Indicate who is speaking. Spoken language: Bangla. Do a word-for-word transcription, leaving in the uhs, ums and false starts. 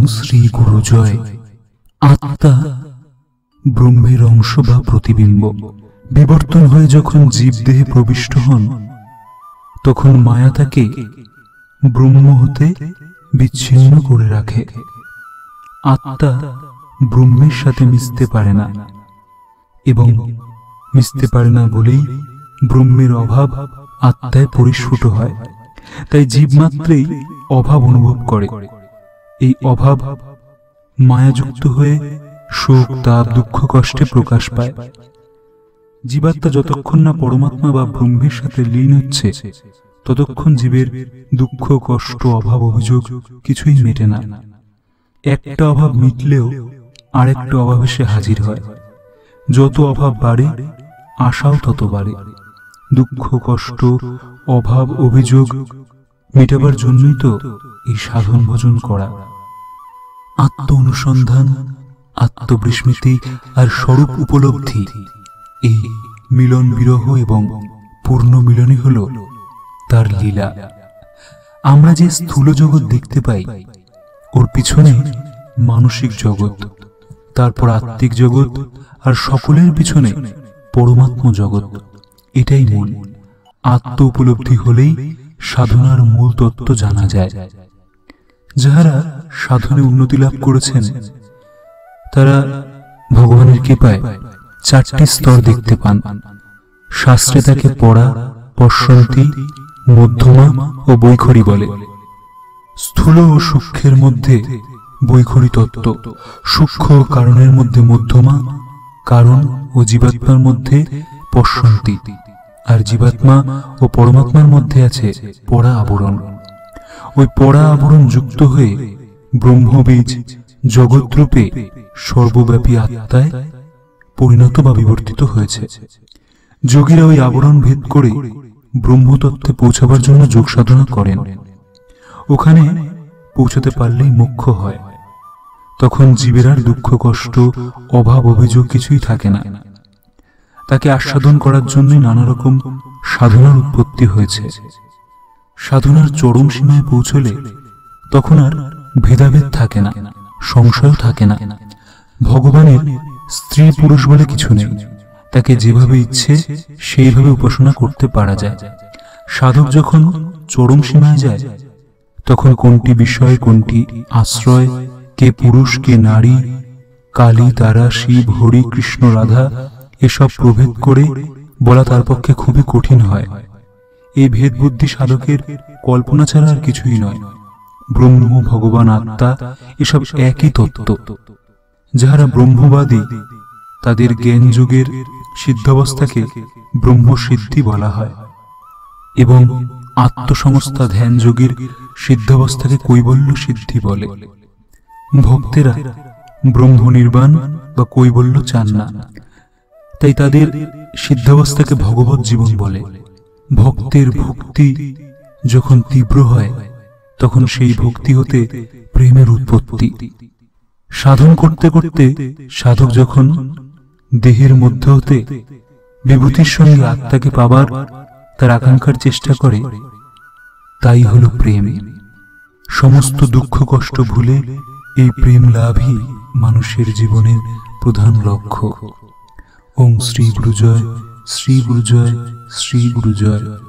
Speaker 1: শ্রী গুরুজয়। আত্মা ব্রহ্মের অংশ বা প্রতিবিম্ব। বিবর্তন হয়ে যখন জীবদেহে প্রবিষ্ট হন, তখন মায়া তাকে ব্রহ্ম হতে বিচ্ছিন্ন করে রাখে। আত্মা ব্রহ্মের সাথে মিশতে পারে না, এবং মিশতে পারে না বলেই ব্রহ্মের অভাব আত্মায় পরিস্ফুট হয়। তাই জীব মাত্রেই অভাব অনুভব করে। এই অভাব মায়াযুক্ত হয়ে শোক, তাপ, দুঃখ, কষ্টে প্রকাশ পায়। জীবাত্মা যতক্ষণ না পরমাত্মা বা ব্রহ্মের সাথে লীন হচ্ছে, ততক্ষণ জীবের দুঃখ, কষ্ট, অভাব, অভিযোগ কিছুই মেটে না। একটা অভাব মিটলেও আরেকটা অভাব এসে হাজির হয়। যত অভাব বাড়ে, আশাও তত বাড়ে। দুঃখ, কষ্ট, অভাব, অভিযোগ মেটাবার জন্যই তো এই সাধন ভজন করা। আত্ম অনুসন্ধান, আত্মবিস্মৃতি আর স্বরূপ উপলব্ধি, এই মিলন বিরহ এবং পূর্ণ মিলনই হল তার লীলা। আমরা যে স্থূল জগৎ দেখতে পাই, ওর পিছনে মানসিক জগৎ, তারপর আত্মিক জগৎ, আর সকলের পিছনে পরমাত্ম জগৎ। এটাই মূল। আত্ম উপলব্ধি হলেই সাধনার মূল তত্ত্ব জানা যায়। যাহারা সাধনে উন্নতি লাভ করেছেন, তারা ভগবানের কৃপায় চারটি স্তর দেখতে পান। শাস্ত্রে তাকে পড়া, পশ্যন্তি, মধ্যমা ও বৈখরী বলে। স্থূল ও সূক্ষ্মের মধ্যে বৈখরী তত্ত্ব, সূক্ষ্ম কারণের মধ্যে মধ্যমা কারণ ও জীবাত্মার মধ্যে পশ্যন্তি, আর জীবাত্মা ও পরমাত্মার মধ্যে আছে পরা আবরণ। ওই পরা আবরণ যুক্ত হয়ে ব্রহ্মবীজ জগৎরূপে সর্বব্যাপী আত্মায় পরিণত বা বিবর্তিত হয়েছে। যোগীরা ওই আবরণ ভেদ করে ব্রহ্মতত্ত্বে পৌঁছাবার জন্য যোগ সাধনা করেন। ওখানে পৌঁছাতে পারলেই মোক্ষ হয়। তখন জীবের আর দুঃখ, কষ্ট, অভাব, অভিযোগ কিছুই থাকে না। তাকে আস্বাদন করার জন্য নানা রকম সাধনার উৎপত্তি হয়েছে। সাধনার চরম সীমায় পৌঁছলে তখন আর ভেদাভেদ থাকে না, সংশয় থাকে না। ভগবানের স্ত্রী পুরুষ বলে কিছু নেই। তাকে যেভাবে ইচ্ছে সেইভাবে উপাসনা করতে পারা যায়। সাধক যখন চরম সীমায় যায়, তখন কোনটি বিষয়, কোনটি আশ্রয়, কে পুরুষ, কে নারী, কালী, তারা, শিব, হরি, কৃষ্ণ, রাধা, এসব প্রভেদ করে বলা তার পক্ষে খুবই কঠিন হয়। এই ভেদ বুদ্ধি সাধকের কল্পনা ছাড়া আর কিছুই নয়। ব্রহ্ম, ভগবান, আত্মা এসব একই তত্ত্ব। যাহারা ব্রহ্মবাদী, তাদের জ্ঞান যোগের সিদ্ধাবস্থাকে ব্রহ্মসিদ্ধি বলা হয়, এবং আত্মসমস্তা ধ্যান যোগের সিদ্ধাবস্থাকে কৈবল্য সিদ্ধি বলে। ভক্তেরা ব্রহ্ম নির্বাণ বা কৈবল্য চান না, তাই তাদের সিদ্ধাবস্থাকে ভগবত জীবন বলে। ভক্তের ভক্তি যখন তীব্র হয়, তখন সেই ভক্তি হতে প্রেমের উৎপত্তি। সাধন করতে করতে সাধক যখন দেহের মধ্যে হতে বিভূতির সঙ্গে আত্মাকে পাবার তার আকাঙ্ক্ষার চেষ্টা করে, তাই হল প্রেম। সমস্ত দুঃখ কষ্ট ভুলে এই প্রেম লাভই মানুষের জীবনের প্রধান লক্ষ্য। ওম শ্রী গুরুজয়, শ্রী গুরুজয়, শ্রী গুরুজয়।